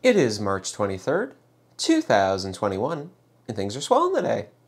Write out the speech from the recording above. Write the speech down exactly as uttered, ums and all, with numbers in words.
It is March twenty-third, two thousand twenty-one, and things are swelling today.